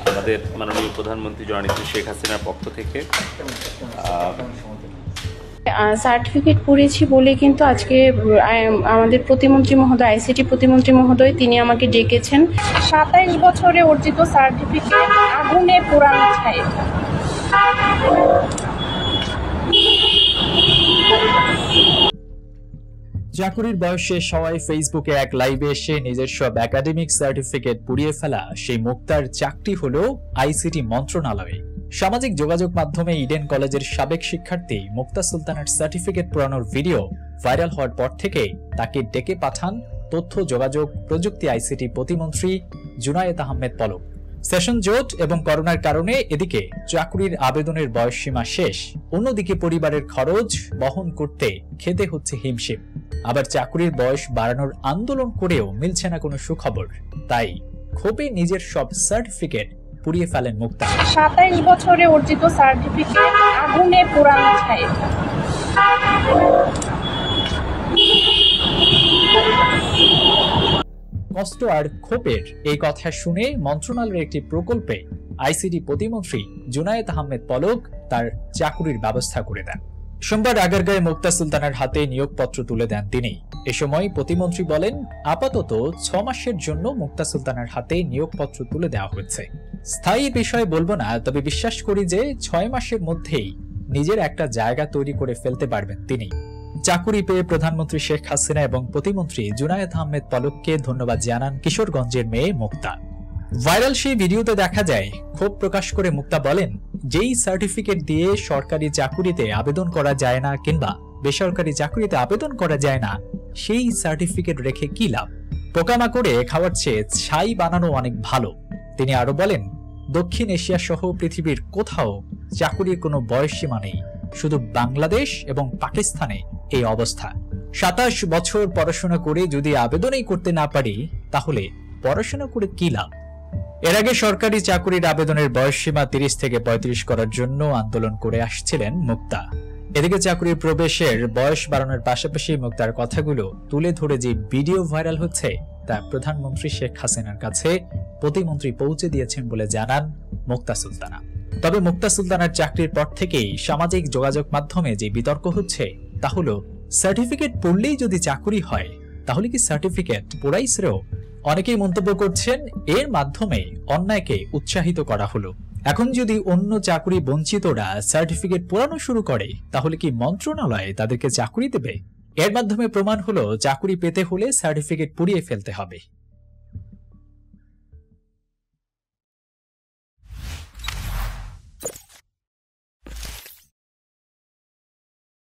আমাদের মাননীয় প্রধানমন্ত্রী জননেত্রী শেখ হাসিনার পক্ষ থেকে সার্টিফিকেট করেছি বলে কিন্তু আজকে আমাদের প্রতিমন্ত্রী মহোদয়, আইসিটি প্রতিমন্ত্রী মহোদয়, তিনি আমাকে ডেকেছেন। 27 বছরে অর্জিত সার্টিফিকেট আগুনে পোড়ানো চাই। চাকুরির বয়স শেষ হওয়ায় ফেসবুকে এক লাইভে এসে নিজের সব একাডেমিক সার্টিফিকেট পুড়িয়ে ফেলা সেই মুক্তার চাকরি হলো আইসিটি মন্ত্রণালয়ে। সামাজিক যোগাযোগ মাধ্যমে ইডেন কলেজের সাবেক শিক্ষার্থী মুক্তা সুলতানার সার্টিফিকেট পোড়ানোর ভিডিও ভাইরাল হওয়ার পর থেকে তাকে ডেকে পাঠান তথ্য যোগাযোগ প্রযুক্তি আইসিটি প্রতিমন্ত্রী জুনায়েদ আহমেদ পলক। সেশন জোট এবং করোনার কারণে এদিকে চাকরির আবেদনের বয়সসীমা শেষ, অন্যদিকে পরিবারের খরচ বহন করতে খেতে হচ্ছে হিমশিম। আবার চাকরির বয়স বাড়ানোর আন্দোলন করেও মিলছে না কোনো সুখবর, তাই ক্ষোভে নিজের সব সার্টিফিকেট পুড়িয়ে ফেলেন মুক্তা। 27 বছরে অর্জিত সার্টিফিকেট আগুনে পোড়ানো চাই। কষ্ট আর ক্ষোভের এই কথা শুনে মন্ত্রণালয়ের একটি প্রকল্পে আইসিটি প্রতিমন্ত্রী জুনায়েদ আহমেদ পলক তার চাকুরির ব্যবস্থা করে দেন। সোমবার আগারগাঁয়ে মুক্তা সুলতানার হাতে নিয়োগপত্র তুলে দেন তিনি। এ সময় প্রতিমন্ত্রী বলেন, আপাতত 6 মাসের জন্য মুক্তা সুলতানার হাতে নিয়োগপত্র তুলে দেওয়া হয়েছে। স্থায়ী বিষয় বলবো না, তবে বিশ্বাস করি যে 6 মাসের মধ্যেই নিজের একটা জায়গা তৈরি করে ফেলতে পারবেন তিনি। চাকুরি পেয়ে প্রধানমন্ত্রী শেখ হাসিনা এবং প্রতিমন্ত্রী জুনায়েদ আহমেদ পলককে ধন্যবাদ জানান কিশোরগঞ্জের মেয়ে মুক্তা। ভাইরাল সেই ভিডিওতে দেখা যায় ক্ষোভ প্রকাশ করে মুক্তা বলেন, যেই সার্টিফিকেট দিয়ে সরকারি চাকুরিতে আবেদন করা যায় না কিংবা বেসরকারি চাকুরিতে আবেদন করা যায় না, সেই সার্টিফিকেট রেখে কি লাভ? পোকামাকড়ে খাওয়ার চেয়ে ছাই বানানো অনেক ভালো। তিনি আরো বলেন, দক্ষিণ এশিয়া সহ পৃথিবীর কোথাও চাকুরির কোনো বয়সসীমা নেই, শুধু বাংলাদেশ এবং পাকিস্তানে এই অবস্থা। 27 বছর পড়াশোনা করে যদি আবেদনই করতে না পারি, তাহলে পড়াশোনা করে কি লাভ? এর আগে সরকারি চাকুরির আবেদনের বয়সসীমা 30 থেকে 35 করার জন্য আন্দোলন করে আসছিলেন মুক্তা। এদিকে চাকুরির প্রবেশের বয়স বাড়ানোর পাশাপাশি মুক্তার কথাগুলো তুলে ধরে যে ভিডিও ভাইরাল হচ্ছে, তা প্রধানমন্ত্রী শেখ হাসিনার কাছে প্রতিমন্ত্রী পৌঁছে দিয়েছেন বলে জানান মুক্তা সুলতানা। তবে মুক্তা সুলতানার চাকরির পর থেকেই সামাজিক যোগাযোগ মাধ্যমে যে বিতর্ক হচ্ছে, তা হলো সার্টিফিকেট পড়লেই যদি চাকুরি হয়, তাহলে কি সার্টিফিকেট পোড়াই শ্রেয়? অনেকেই মন্তব্য করছেন, এর মাধ্যমে অন্যায়কে উৎসাহিত করা হলো। এখন যদি অন্য চাকুরি বঞ্চিতরা সার্টিফিকেট পোড়ানো শুরু করে, তাহলে কি মন্ত্রণালয় তাদেরকে চাকুরি দেবে? এর মাধ্যমে প্রমাণ হলো চাকুরি পেতে হলে সার্টিফিকেট পুড়িয়ে ফেলতে হবে।